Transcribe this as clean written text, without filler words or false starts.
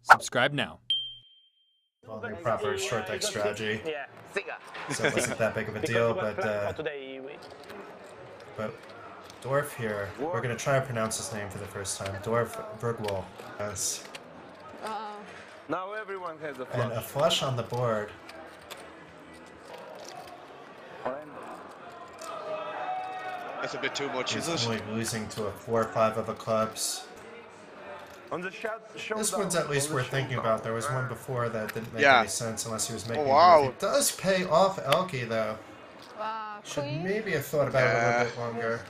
Subscribe now. Well, the proper short deck strategy. So it wasn't that big of a deal, but Dwarf here, we're going to try to pronounce his name for the first time. Dwarf Bergwall. Yes. Now everyone has a flush. And a flush on the board. That's a bit too much, He's is it? only losing to a 4-5 of a clubs. On the This one's at least worth thinking about. There was one before that didn't make any sense unless he was making wow. It does pay off ElkY though. Wow, Should maybe have thought about it a little bit longer.